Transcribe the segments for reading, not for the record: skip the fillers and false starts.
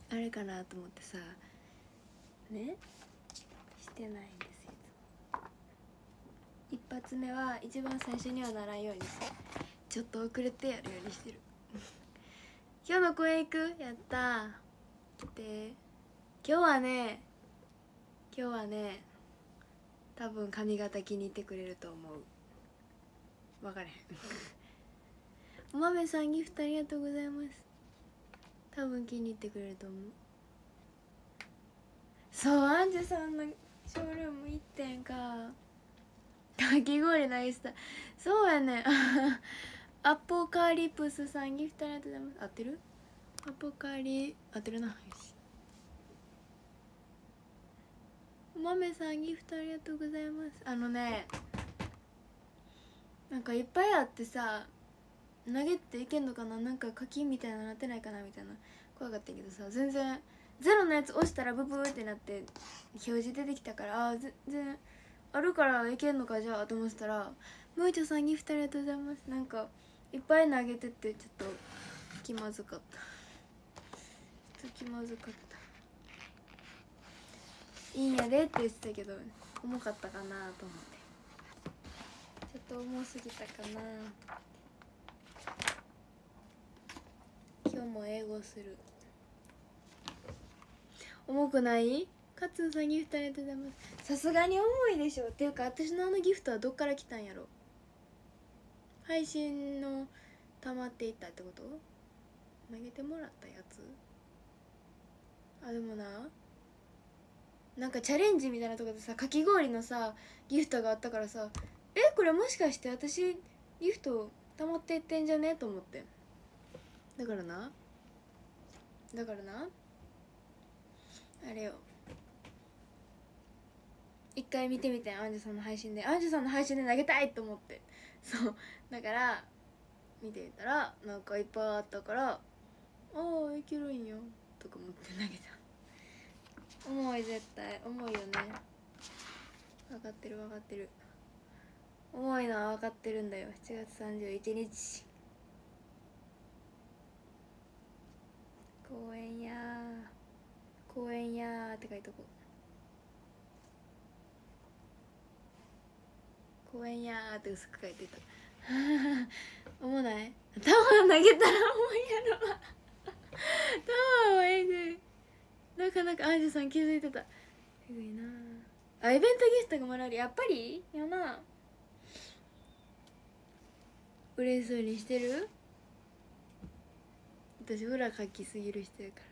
あれかなと思ってさねしてないんですよ。一発目は一番最初にはならんようにしてちょっと遅れてやるようにしてる今日の公園行く？やったー。来て。今日はね多分髪型気に入ってくれると思う。分かれへんお豆さんギフトありがとうございます。多分気に入ってくれると思う。そうアンジュさんのショールーム行ってんか。かき氷ナイスだ。そうやねアポカリプスさんギフトありがとうございます。合ってる？アポカリ合ってるな。よし。お豆さんギフトありがとうございます。なんかいっぱいあってさ投げていけんのかな、なんか課金みたいななってないかなみたいな怖かったけどさ、全然ゼロのやつ押したらブブーってなって表示出てきたから、全然あるからいけんのかじゃあと思ってたら、ムーチョさんギフトありがとうございます。なんかいっぱい投げててちょっと気まずかった。いいんやでって言ってたけど重かったかなと思って、ちょっと重すぎたかな。今日も英語する。重くない？カツンさんギフトありがとうございます。さすがに重いでしょ。っていうか私のあのギフトはどっから来たんやろ。配信の溜まっていったってこと？投げてもらったやつ？でもなんかチャレンジみたいなとこでさかき氷のさギフトがあったからさ、これもしかして私ギフト溜まっていってんじゃねと思って。だからなあれよ、一回見てみて、アンジュさんの配信で投げたいと思って、そうだから見てみたらなんかいっぱいあったから、いけるんよとか思って投げた。重い、絶対重いよね。分かってる重いのは分かってるんだよ。7月31日公園やーって書いとこう。公園やーって薄く書いてた重ない？球投げたら重いやろ球はえぐい。なかなかアンジュさん気づいてた。えぐいなイベントギフトがもらえる。やっぱりやな。嬉しそうにしてる？私裏かきすぎる人やから。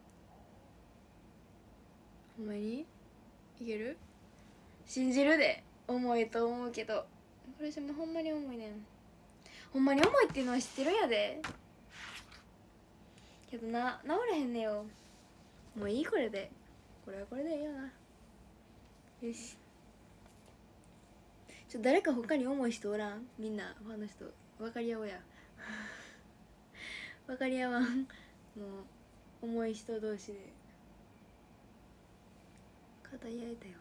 ほんまにいける？信じるで。重いと思うけどこれほんまに重いねん。ほんまに重いっていうのは知ってるんやで。けど治れへんねよ。もういい、これで。これはこれでいいよな。よし。誰か他に重い人おらん？みんなファンの人分かり合おうや分かり合わん。もう重い人同士で語り合いたいわ。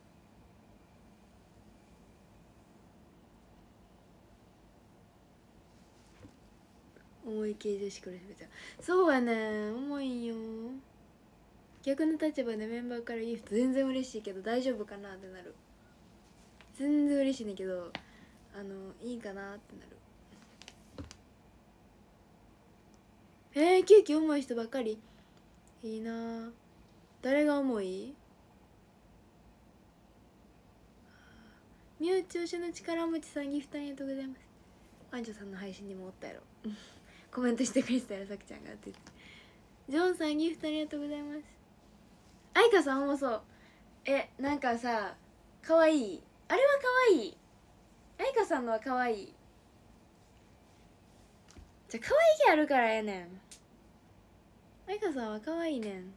重い系女子からしめちゃう。そうやねん、重いんよ。逆の立場でメンバーからギフト全然嬉しいけど大丈夫かなってなる。全然嬉しいねんけどいいかなってなる。ケーキ重い人ばっかり。いいな。誰が重い？ミュウ調子の力持ちさんギフトありがとうございます。アンジョさんの配信にもおったやろコメントしてくれてたやろ、さきちゃんがって言って。ジョンさんギフトありがとうございます。アイカさん重そう。なんかさかわいい。あれはかわいい。アイカさんのはかわいい。じゃあかわいげあるからやねん。アイカさんはかわいいねん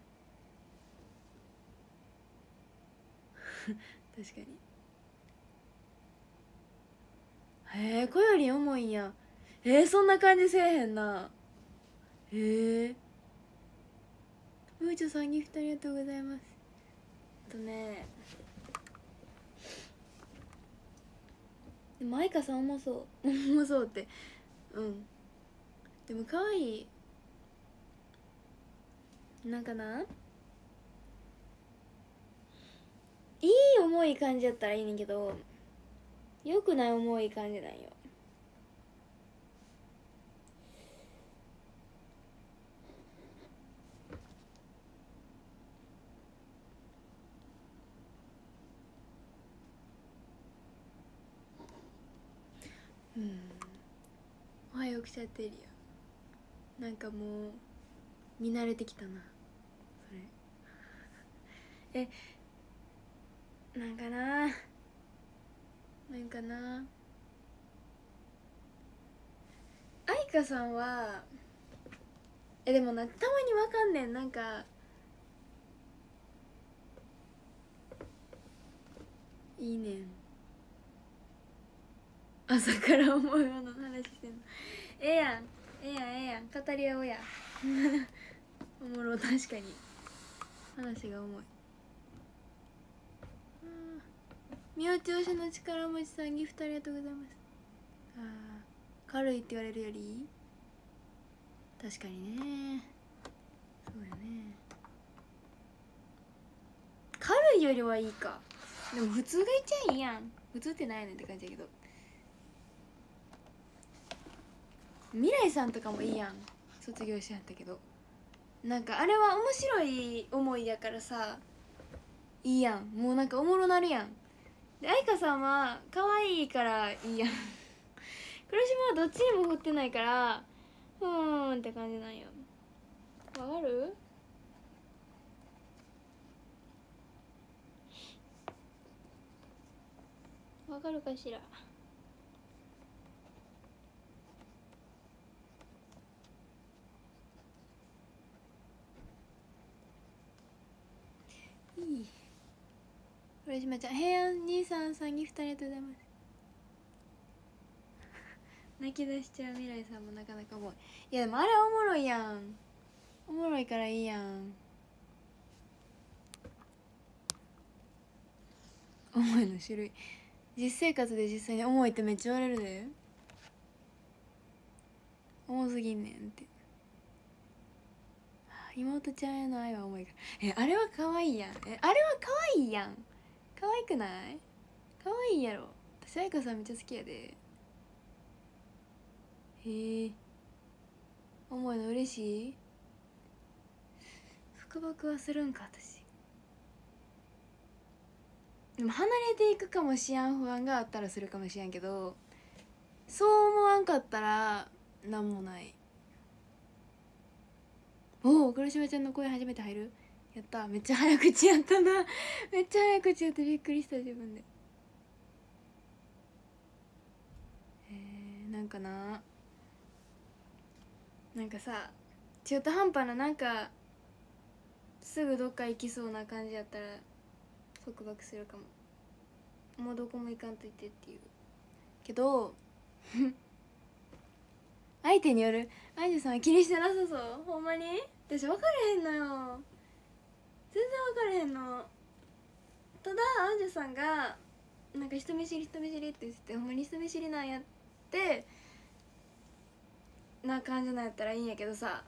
確かに。こより重いんや。そんな感じせえへんな。ムーチョさんギフトありがとうございます。でも愛花さん重そう重そうって、でも可愛い。 なんかいい重い感じやったらいいねんけど、よくない重い感じなんよ。おはよう来ちゃってるよ。なんかもう見慣れてきたなそれ。なんか愛花さんはでもたまにわかんねん。なんかいいねん、朝から思い物の話してんの。ええやん語り合おうやおもろ。確かに話が重い。みお調子の力持ちさんギフトありがとうございます。軽いって言われるより確かにね。そうやね、軽いよりはいいか。でも普通が一番いいやん。普通ってないねんって感じやけど、未来さんとかもいいやん。卒業しはったけど、なんかあれは面白い思いやからさ、いいやん。もうなんかおもろなるやん。で愛花さんは可愛いからいいやん黒島はどっちにも振ってないからって感じなんよ。わかる？わかるかしら。いい。黒島ちゃん、平安兄さんギフトありがとうございます。泣き出しちゃう未来さんもなかなか重い。いやでもあれおもろいやん。おもろいからいいやん。重いの種類、実生活で実際に重いってめっちゃ言われるで。重すぎんねんって。妹ちゃんへの愛は重いから。あれは可愛いやん。あれは可愛いやん。可愛くない？可愛いやろ。私愛花さんめっちゃ好きやで。へえ、重いの嬉しい。束縛はするんか私。でも離れていくかもしやん不安があったらするかもしやんけど、そう思わんかったらなんもない。おお、黒島ちゃんの声初めて入る。やった。めっちゃ早口やったなめっちゃ早口やってびっくりした自分で。なんかさ、中途半端ななんかすぐどっか行きそうな感じやったら束縛するかも。もうどこも行かんといてっていうけど相手による。アイジュさんは気にしてなさそう。ほんまに私分かれへんのよ。全然分かれへんの。ただアイジュさんがなんか人見知りって言ってて、ほんまに人見知りなんやってな感じなんやったらいいんやけどさ、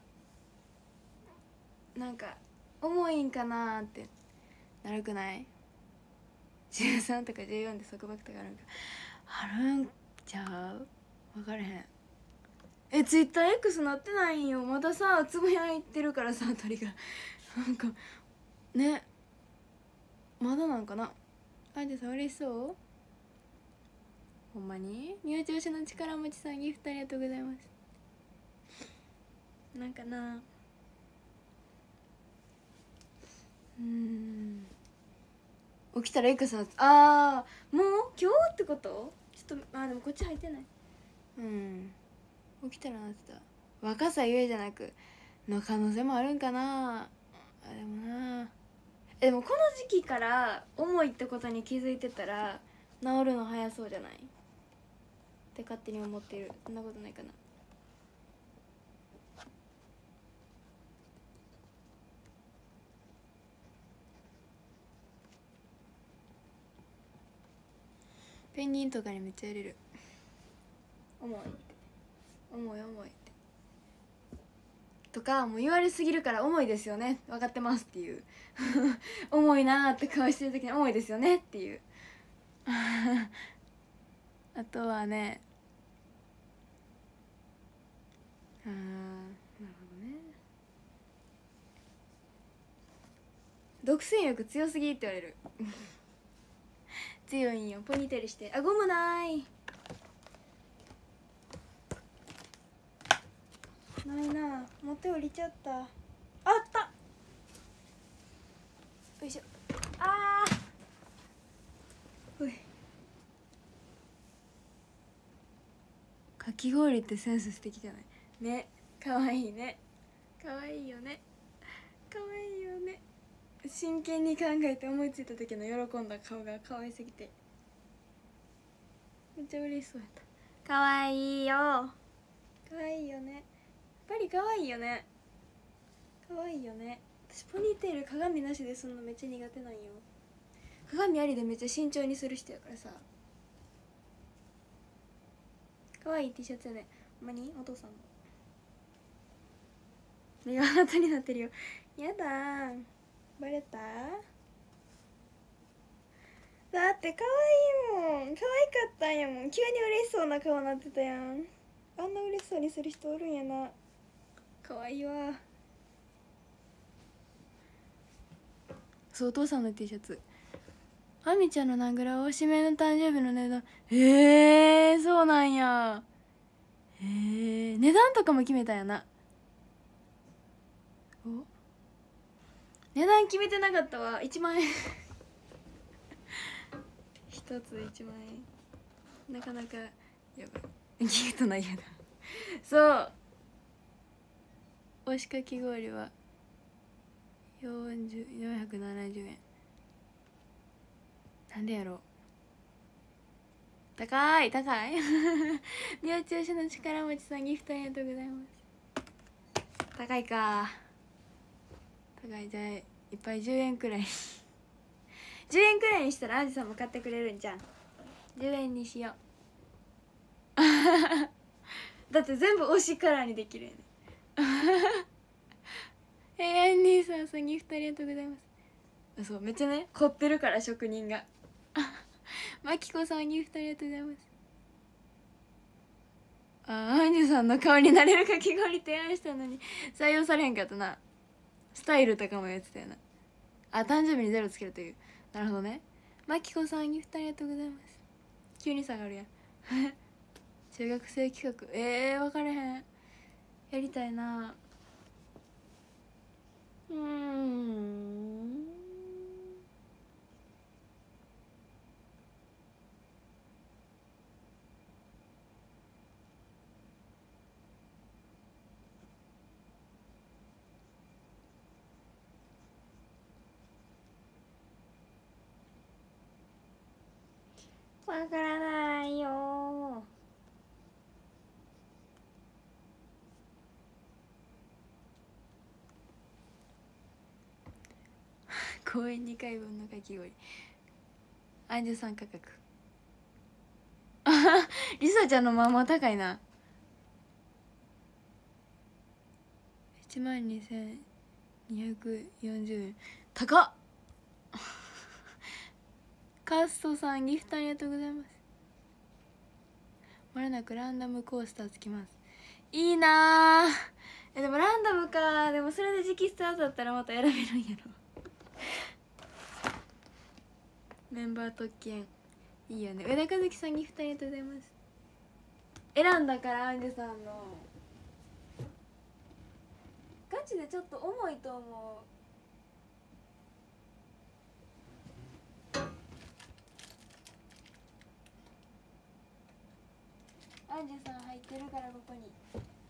なんか重いんかなーってなるくない？ 13 とか14で束縛とかあるんちゃう？分かれへん。ツイッター X なってないんよまださ。つぶやいてるからさ鳥がなんかね、まだなんかな。あんじゃさん嬉しそう。ほんまにみお調子の力持ちさんギフトありがとうございます。なんかな、起きたら X なって、もう今日ってこと？ちょっとでもこっち入ってない。起きたらなってた。若さゆえじゃなくの可能性もあるんかな。でもな、でもこの時期から重いってことに気づいてたら治るの早そうじゃないって勝手に思ってる。そんなことないかな。ペンギンとかにめっちゃ入れる。重いって、重いって。 とかもう言われすぎるから重いですよね分かってますっていう重いなーって顔してる時に重いですよねっていうあとはねなるほどね独占欲強すぎって言われる強いんよ。ポニーテールしてゴムないないな、持って降りちゃった。あったよいしょ。ほい。かき氷ってセンス素敵じゃないね。かわいいね、かわいいよね、かわいいよね。真剣に考えて思いついた時の喜んだ顔がかわいすぎてめっちゃ嬉しそうやった。かわいいよ、かわいいよね、やっぱりかわいいよね、かわいいよね。私ポニーテール鏡なしですんのめっちゃ苦手なんよ。鏡ありでめっちゃ慎重にする人やからさ。かわいい T シャツやね。ほんまにお父さんの目がハートになってるよ。やだー、バレた。だってかわいいもん、かわいかったんやもん。急に嬉しそうな顔なってたやん。あんな嬉しそうにする人おるんやな。かわいいわ。そう、お父さんの T シャツ。あみちゃんのナグラは指名の誕生日の値段。そうなんや。値段とかも決めたんやな。お、値段決めてなかったわ。1万円一つ1万円、なかなかやばいギフトないやなそう、おしかき氷は470円。なんでやろう、高い高い両調子の力持ちさんギフトありがとうございます。高いか、高い。じゃあいっぱい10円くらい10円くらいにしたらアジさんも買ってくれるんじゃん。10円にしようだって全部推しカラーにできるよねアンニーさんギフトありがとうございます。そう、めっちゃね凝ってるから職人がマキコさんギフトありがとうございます。アンニーさんの顔になれるかき氷提案したのに採用されへんかったな。スタイルとかもやってたよな。誕生日にゼロつけるという。なるほどね。マキコさんギフトありがとうございます。急に下がるやん中学生企画分かれへん。やりたいな。わからないよ公園2回分のかき氷アンジュさん価格リサちゃんのまんま高いな。12240円高っカストさんギフトありがとうございます。まもなくランダムコースターつきます。いいなー。でもランダムか。でもそれで直スタートだったらまた選べるんやろメンバー特権いいよね。上田和樹さんギフトありがとうございます。選んだからアンジュさんのガチでちょっと重いと思う。アンジュさん入ってるからここに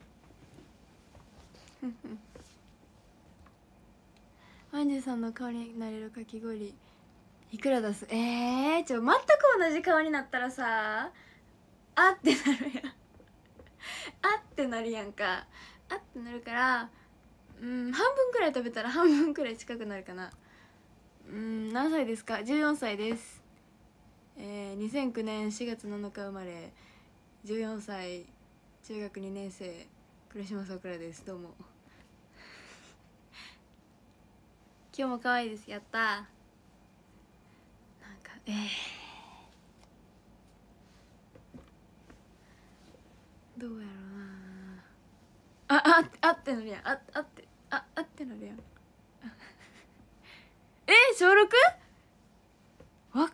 アンジュさんの顔になれるかき氷いくら出す？全く同じ顔になったらさあってなるやんあってなるやんか。あってなるから半分くらい食べたら半分くらい近くなるかな。何歳ですか？14歳です。2009年4月7日生まれ、14歳、中学2年生、黒島さくらです。どうも今日も可愛いです。やったー。なんかどうやろうな。あってなるやん。あってなるやん。小 6？ 若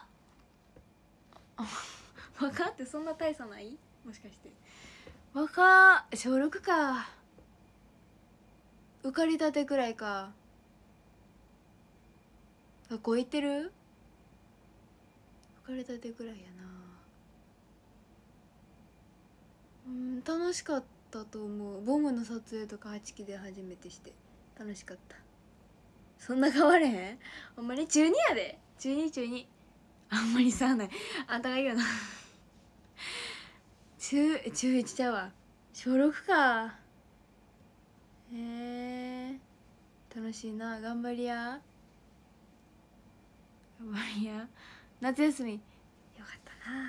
っ。若ってそんな大差ない？もしかして若っ。小6か。受かりたてくらいか。学校行ってる？受かりたてくらいやな。楽しかったと思う。ボムの撮影とか8期で初めてして楽しかった。そんな変われへん？ほんまに中2やで。中2あんまりさない。あんたが言うな。中1ちゃうわ。小6か。楽しいな。頑張りや。夏休みよかったな。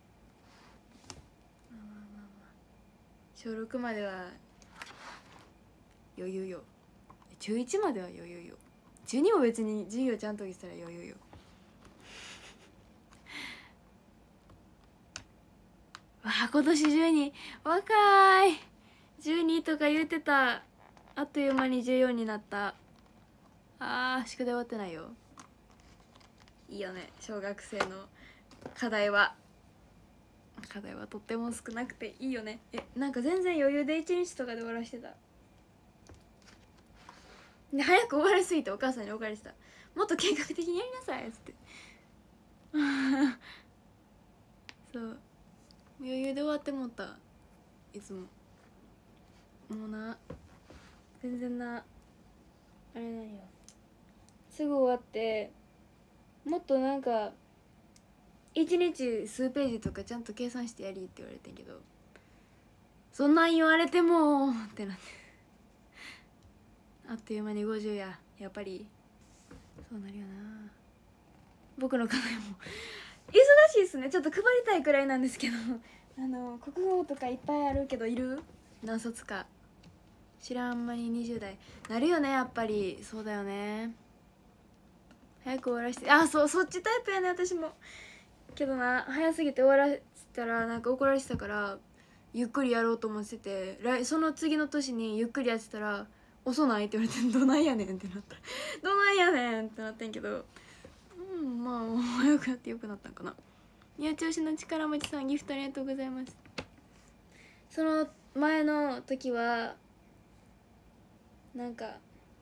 小6までは余裕よ。中1までは余裕よ。中2も別に授業ちゃんとしたら余裕よ。わあ、今年12。若い。12とか言ってた。あっという間に14になった。宿題終わってないよ。いいよね、小学生の課題はとっても少なくていいよね。なんか全然余裕で1日とかで終わらしてた。で早く終わりすぎてお母さんに怒られてた。もっと計画的にやりなさいっつってそう余裕で終わってもった。いつももうな、全然な、あれなんよ、すぐ終わってもっとなんか1日数ページとかちゃんと計算してやりって言われてんけど、そんなん言われてもってなってあっという間に50や。やっぱりそうなるよな。僕の課題も忙しいっすね。ちょっと配りたいくらいなんですけど国語とかいっぱいあるけど、いる？何冊か知らん間に20代なるよね。やっぱりそうだよね。早く終わらして、そっちタイプやね私も。けどな、早すぎて終わらせたらなんか怒られてたから、ゆっくりやろうと思ってて、その次の年にゆっくりやってたら遅ないって言われてどないやねんってなったどないやねんってなってんけど、まあ早くやってよくなったんかな。いや、調子の力持ちさんギフトありがとうございます。その前の時はなんか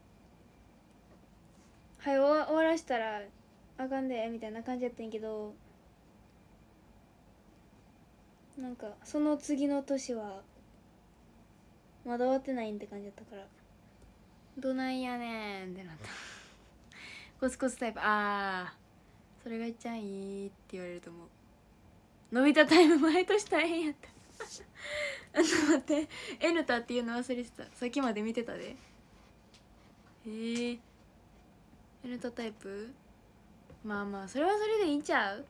早終わらしたらあかんでみたいな感じやったんやけど、なんかその次の年はまだ終わってないんって感じだったから、どないやねんってなったコツコツタイプ。それが一番いいって言われると思う。伸びたタイム毎年大変やった待って、エヌタっていうの忘れてた。さっきまで見てたで。エヌタタイプ、まあそれはそれでいいんちゃう。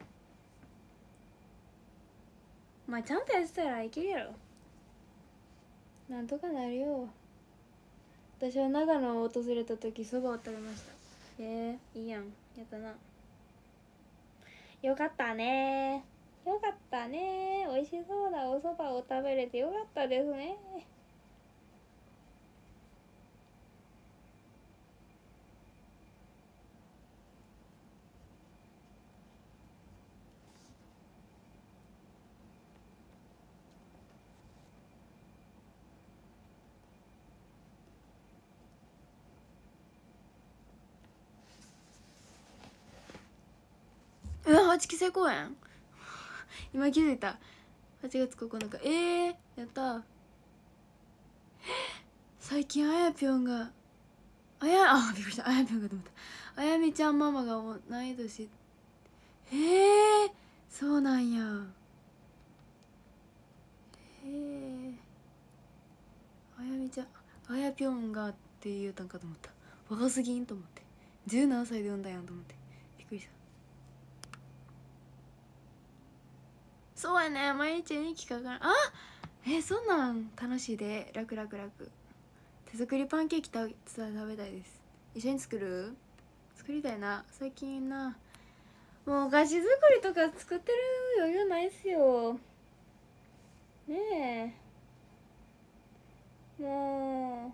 まあちゃんとやってたらいけるやろ。なんとかなるよ。私は長野を訪れた時そばを食べました。いいやん、やったな。よかったね、よかったね、美味しそうなおそばを食べれてよかったですね。8期生公演今気づいた。8月9日。やった。最近あやぴょんがびっくりした。あやぴょんがと思った。あやみちゃんママが同い年。そうなんや。あやみちゃん、あやぴょんがって言うたんかと思った。若すぎんと思って、17歳で産んだやんと思ってびっくりした。そうやね、毎日日記書かない。そんなん楽しいで。楽手作りパンケーキ食べたいです。 一緒に作りたいな。最近なもうお菓子作りとか作ってる余裕ないっすよねえ。も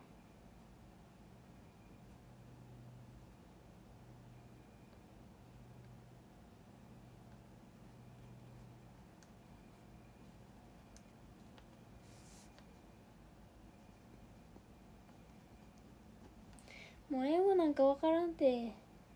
う英語なんかわからんて。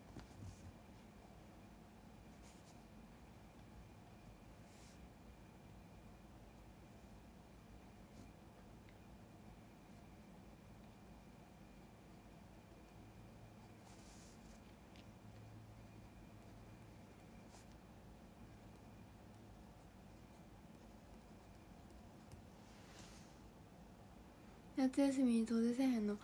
夏休みに遠出せえへんの。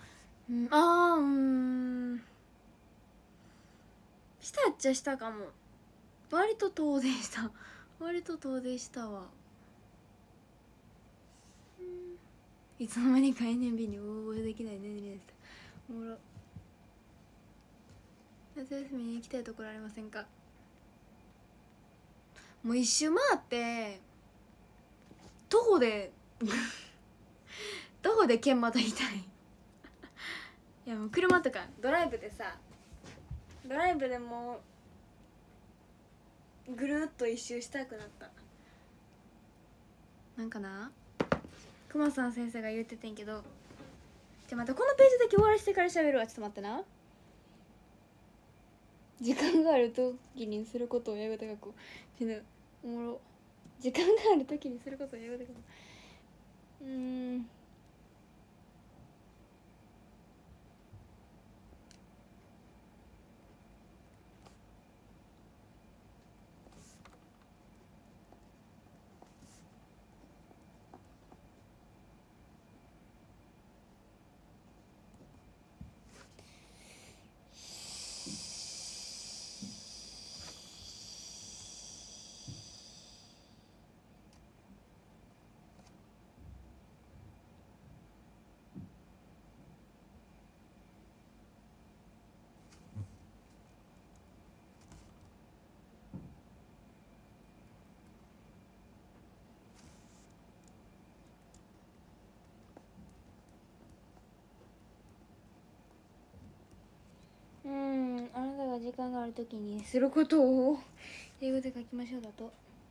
したっちゃしたかも。割と遠出したわ。いつの間にか NMB に応募できない年齢でした。おもろ。夏休みに行きたいところありませんか？もう一周回って徒歩で県また行きたい。いやもう車とかドライブでもうぐるっと一周したくなった。なんかな、くまさん先生が言っててんけど、じゃあまたこのページだけ終わらせてから喋るわ。ちょっと待ってな。時間がある時にすることをやめたかこう死ぬ。おもろ。時間がある時にすることをやめたかこあなたが時間がある時にすることを英語で書きましょうだと。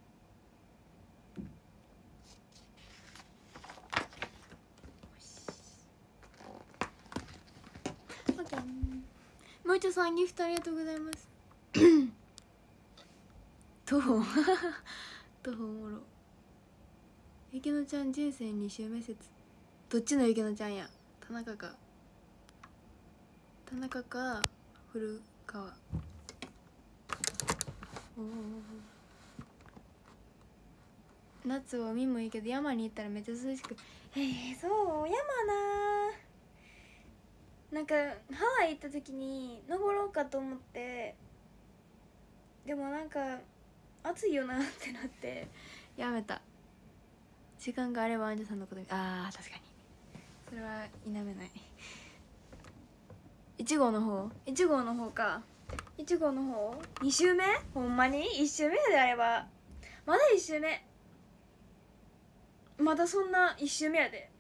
もう一度さんギフトありがとうございます。徒歩徒歩おもろ。ゆきのちゃん人生2周目説。どっちのゆきのちゃんや。田中か古川。夏は海もいいけど山に行ったらめっちゃ涼しく。そう山なんかハワイ行った時に登ろうかと思って、でもなんか暑いよなってなってやめた。時間があればアンジュさんのこと確かにそれは否めない。1号の方か。1号の方2周目、ほんまに1周目であればまだ1周目、まだそんな1周目やで。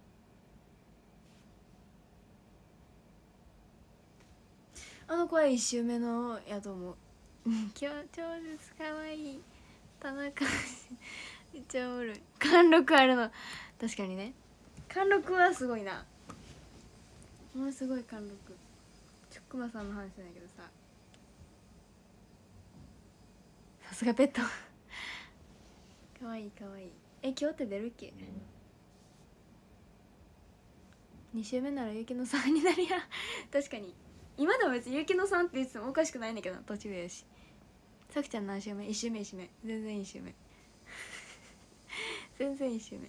あの子は1周目のやと思う。超絶かわいい田中めっちゃおもろい。貫禄あるの。確かにね、貫禄はすごいな。ものすごい貫禄。くまさんの話なんだけどさ、さすがペットかわいいかわいい。今日って出るっけ。2週目ならゆきのさんになりや確かに今でも別にゆきのさんって言っててもおかしくないんだけど、途中やし。さくちゃん何週目？1週目。全然1週目全然1週目。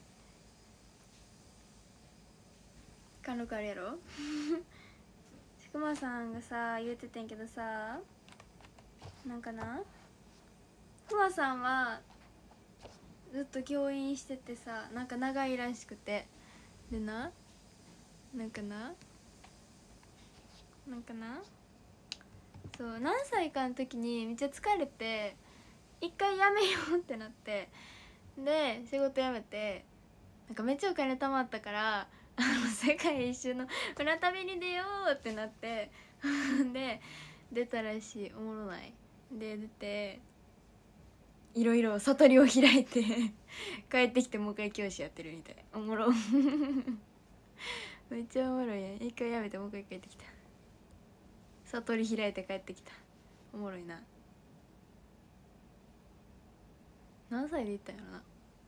貫禄あるやろくまさんがさ言っててんけどさ、なんかな、くまさんはずっと教員しててさ、なんか長いらしくて、でなんかな、 なんかな、そう何歳かの時にめっちゃ疲れて一回やめようってなって、で仕事辞めてなんかめっちゃお金貯まったから世界一周の船旅に出ようってなってで出たらしい。おもろない。で出ていろいろ悟りを開いて帰ってきてもう一回教師やってるみたい。おもろめっちゃおもろいやん。一回やめてもう一回帰ってきた。悟り開いて帰ってきた。おもろいな。何歳で行ったんやろな。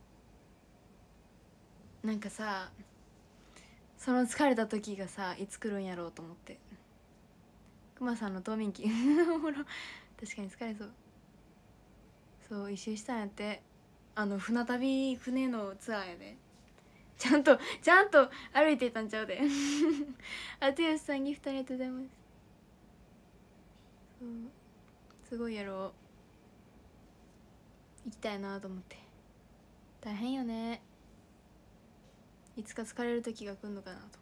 なんかさ、その疲れた時がさいつ来るんやろうと思って。くまさんの冬眠期おもろ。確かに疲れそう。そう一周したんやって。船旅、船のツアーやで。ちゃんと歩いていたんちゃうであつよしさんギフトありがとうございます。そうすごいやろ。行きたいなと思って。大変よね。いつか疲れる時が来るのかなと思って。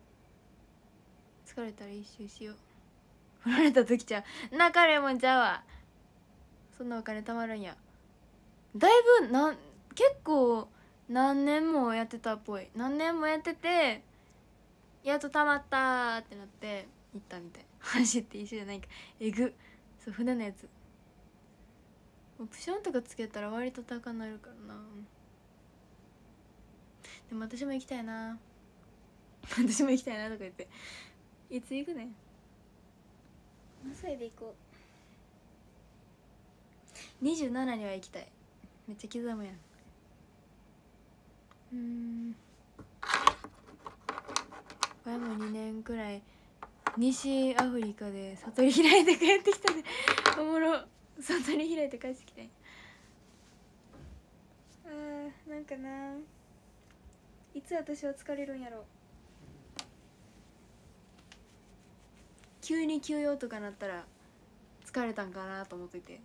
疲れたら一周しよう。振られた時ちゃう泣かれもんちゃうわ。そんなお金貯まるんや。だいぶ結構何年もやってたっぽい。何年もやっててやっと貯まったってなって行ったみたい。走って一緒じゃないか。えぐ。そう船のやつオプションとかつけたら割と高なるからな。でも私も行きたいな私も行きたいなとか言って。いつ行くねん。何歳で行こう。27には行きたい。めっちゃ刻むやん。前も2年くらい西アフリカで悟り開いて帰ってきたねおもろ。悟り開いて帰ってきたん。なんかないつ私は疲れるんやろ。急に休養とかなったら疲れたんかなと思ってて、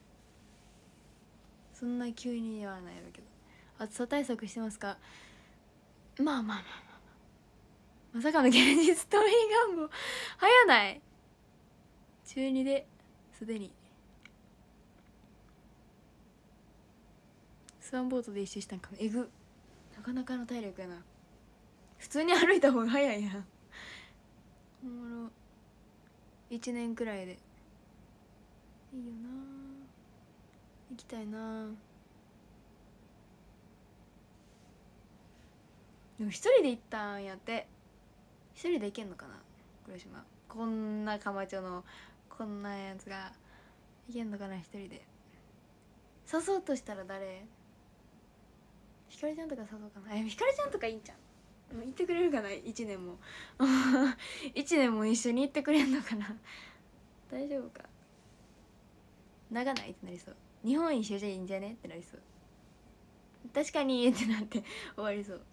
そんな急にはないやろけど。暑さ対策してますか。まあまさかの現実逃避願望早ない。中2ですでにスワンボートで一周したんかも。えぐ。なかなかの体力やな。普通に歩いた方が早いやん。おもろ。1年くらいでいいよな。行きたいな。でも一人で行ったんやって。一人で行けんのかな黒島。こんなカマチョのこんなやつが行けんのかな一人で。誘うとしたら誰。ひかりちゃんとか誘うかな。ひかりちゃんとかいいんちゃう。行ってくれるかな。1年も1年も一緒に行ってくれんのかな大丈夫か。長ないってなりそう。日本一緒じゃいいんじゃねってなりそう。確かにってなって終わりそう。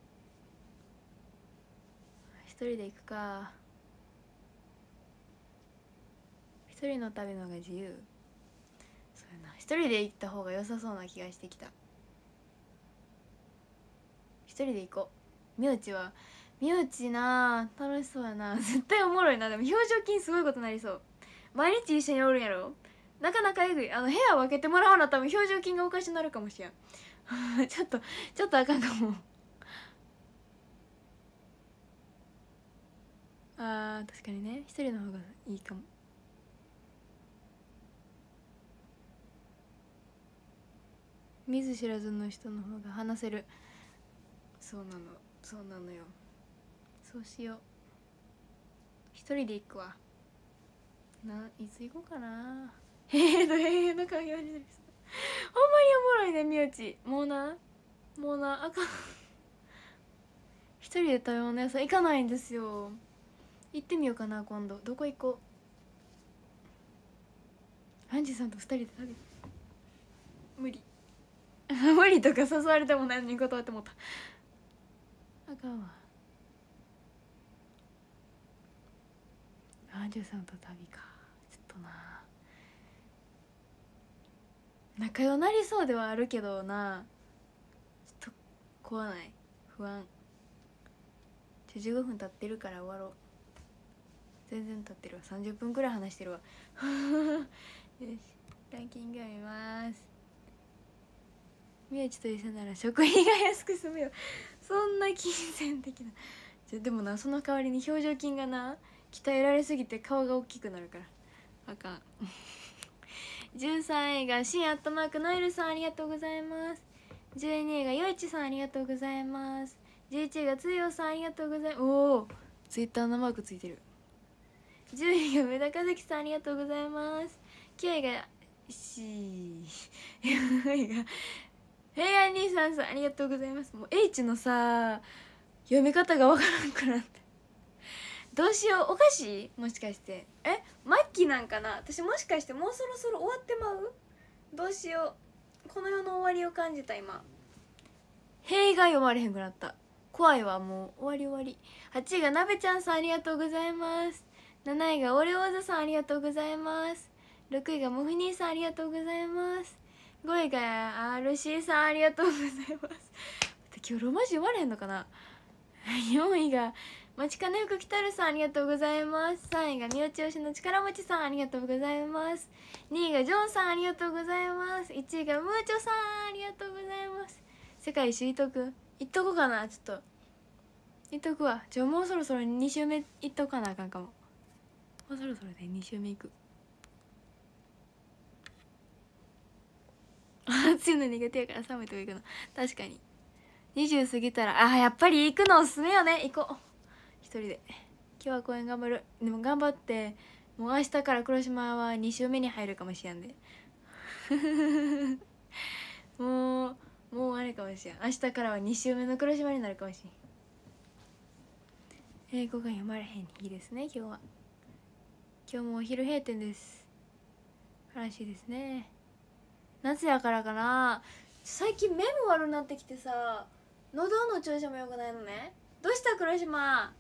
一人で行くか。一人の旅の方が自由。そうやな、一人で行った方が良さそうな気がしてきた。一人で行こう。名字な楽しそうやな。絶対おもろいな。でも表情筋すごいことになりそう。毎日一緒におるんやろ。なかなかえぐい。部屋分けてもらわな多分表情筋がおかしになるかもしれんちょっとあかんかも確かにね、一人の方がいいかも。見ず知らずの人の方が話せる。そうなのよ。そうしよう。一人で行くわ。いつ行こうかな。へえの会話になりそう。ほんまにおもろいねみゆち。もうなあかん一人で食べ物屋さん行かないんですよ。行ってみようかな今度。どこ行こう。アンジーさんと二人で食べ無理無理とか誘われても何に断ってもった。あかんわ。アンジュさんと旅か。ちょっと仲良なりそうではあるけどな。ちょっと怖ない。不安。15分経ってるから終わろう。 全然経ってるわ。30分くらい話してるわ。よし、ランキング読みます。宮地と一緒なら食費が安く済むよ。そんな金銭的な。でもな、その代わりに表情筋がな鍛えられすぎて顔が大きくなるからあかん。13位がシンアットマークノエルさん、ありがとうございます。12位がよいちさん、ありがとうございます。11位がつよさん、ありがとうございます。おお、ツイッターのマークついてる。10位が上田和樹さん、ありがとうございます。9位が4位が平安兄さんさん、ありがとうございます。もう H のさ読み方がわからんくなって、どうしよう。おかしい、もしかして末期なんかな。私もしかしてもうそろそろ終わってまう。どうしよう。この世の終わりを感じた今。塀が読まれへんくなった。怖いわ、もう終わり。8位がなべちゃんさん、ありがとうございます。7位がオレオーズさん、ありがとうございます。6位がモフニーさん、ありがとうございます。5位が RC さん、ありがとうございます。今日ロマ字読まれへんのかな。4位がまちかねふくきたるさん、ありがとうございます。3位がみおちよしの力持ちさん、ありがとうございます。2位がジョンさん、ありがとうございます。1位がムーチョさん、ありがとうございます。世界一周いっとこうかな。ちょっといっとくわ。もうそろそろ2週目いっとかなあかんかも。もうそろそろで2週目いく。暑いの苦手やから寒いとこ行くの。確かに20過ぎたらやっぱり行くのおすすめよね。行こう一人で。今日は公演頑張る。でも頑張ってもう明日から黒島は2週目に入るかもしれんで。もうあれかもしれん。明日からは2週目の黒島になるかもしれん。英語が読まれへん日ですね。今日もお昼閉店です。悲しいですね。夏やからかな。最近目も悪くなってきてさ、喉の調子も良くないのね。どうした黒島、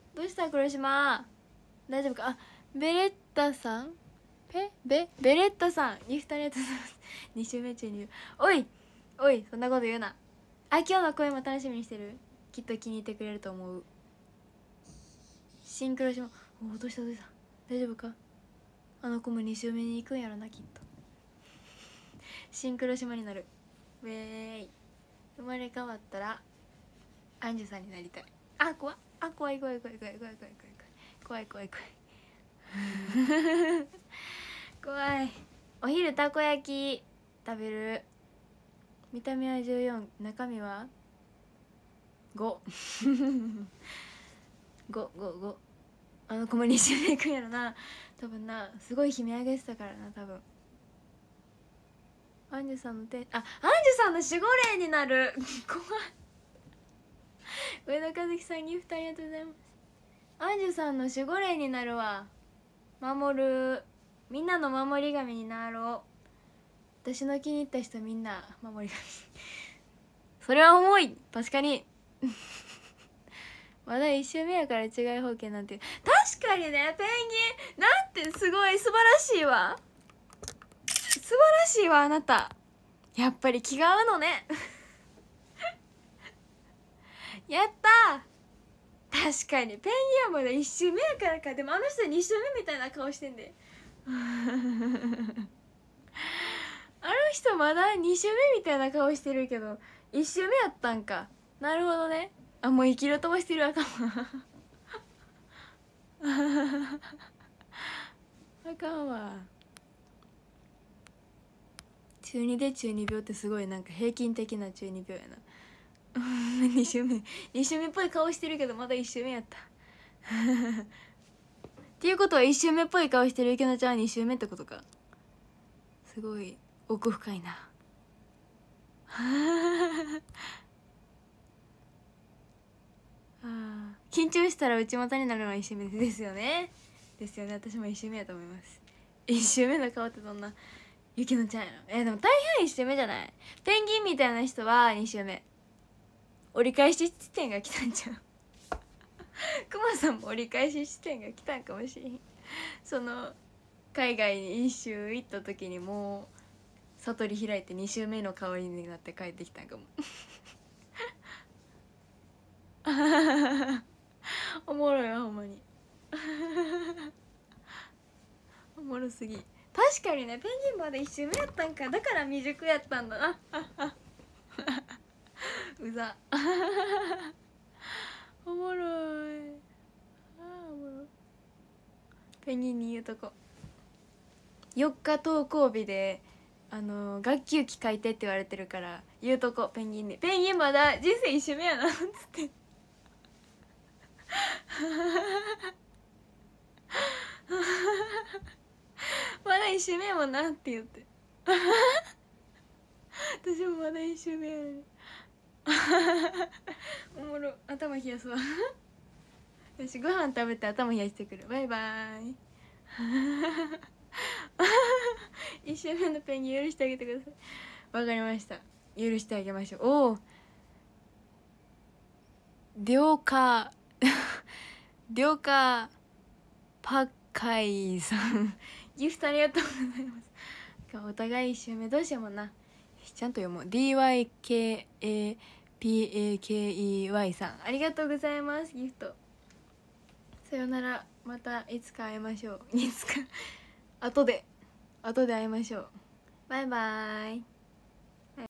大丈夫か。ベレッタさん、ベレッタさん、ギフトありがとうございます。2週目中においそんなこと言うな。今日の声も楽しみにしてる。きっと気に入ってくれると思う。新黒島、どうした大丈夫か。あの子も2週目に行くんやろな、きっと。新黒島になる。ウェーイ。生まれ変わったらアンジュさんになりたい。怖い怖い。お昼たこ焼き食べる。見た目は14、中身は5。5。あの子も2週目行くんやろな多分な。すごい悲鳴上げてたからな多分。アンジュさんのアンジュさんの守護霊になる。怖い。上田和樹さんギフトありがとうございます。アンジュさんの守護霊になるわ。守る。みんなの守り神になろう。私の気に入った人みんな守り神。それは重い。確かに。まだ1週目やから違い方形なんて。確かにね、ペンギンなんてすごい素晴らしいわ。あなた。やっぱり気が合うのね。やったー。確かにペンギンはまだ1週目やからか。でもあの人2週目みたいな顔してんで。あの人まだ2週目みたいな顔してるけど1週目やったんか。なるほどね。もう生きる飛ばしてる。あかんわ。あかんわ。中2で中二病ってすごいなんか平均的な中二病やな。2週目っぽい顔してるけどまだ1週目やった。っていうことは1週目っぽい顔してるゆきのちゃんは2週目ってことか。すごい奥深いな。緊張したら内股になるのは1週目ですよね。私も1週目やと思います。1週目の顔ってどんなゆきのちゃんやろ。でも大半1週目じゃない。ペンギンみたいな人は2週目。折り返し地点が来たんちゃう。クマさんも折り返し地点が来たんかもしれん。その海外に1周行った時にもう悟り開いて2週目の香りになって帰ってきたんかも。おもろいわほんまに。 おもろすぎ。確かにね、ペンギンまで1周目やったんか。だから未熟やったんだな。うざ。おもろい。おもろい。ペンギンに言うとこ、4日登校日で学級期書いてって言われてるから言うとこ、ペンギンに。ペンギンまだ人生1周目やなっつってまだ1周目やもんなって言って私もまだ1周目やねおもろ。頭冷やすわよし、ご飯食べて頭冷やしてくる。バイバーイ1周目のペンギン許してあげてください。わかりました、許してあげましょう。おお、了解了解。パッカイさんギフトありがとうございます。お互い1周目どうしようもんな。ちゃんと読もう。 DYKAPAKEY さんありがとうございます。ギフトさよなら、またいつか会いましょう。いつか後で会いましょう。バイバーイ。